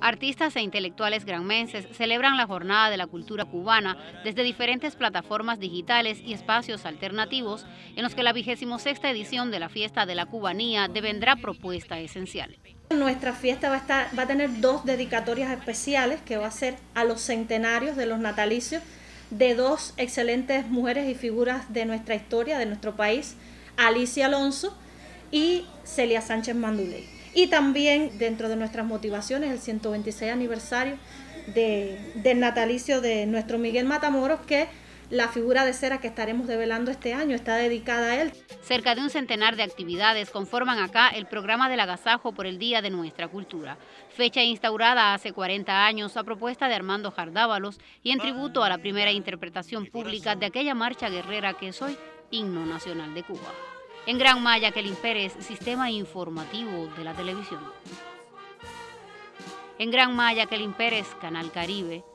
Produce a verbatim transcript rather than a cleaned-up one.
Artistas e intelectuales granmenses celebran la Jornada de la Cultura Cubana desde diferentes plataformas digitales y espacios alternativos en los que la vigésima sexta edición de la Fiesta de la Cubanía devendrá propuesta esencial. Nuestra fiesta va a, estar, va a tener dos dedicatorias especiales que va a ser a los centenarios de los natalicios de dos excelentes mujeres y figuras de nuestra historia, de nuestro país, Alicia Alonso y Celia Sánchez Manduley. Y también dentro de nuestras motivaciones el ciento veintiséis aniversario de, del natalicio de nuestro Miguel Matamoros, que la figura de cera que estaremos develando este año está dedicada a él. Cerca de un centenar de actividades conforman acá el programa del agasajo por el Día de Nuestra Cultura, fecha instaurada hace cuarenta años a propuesta de Armando Jardávalos y en tributo a la primera interpretación pública de aquella marcha guerrera que es hoy himno nacional de Cuba. En Gran Maya, Jacqueline Pérez, Sistema Informativo de la Televisión. En Gran Maya, Jacqueline Pérez, Canal Caribe.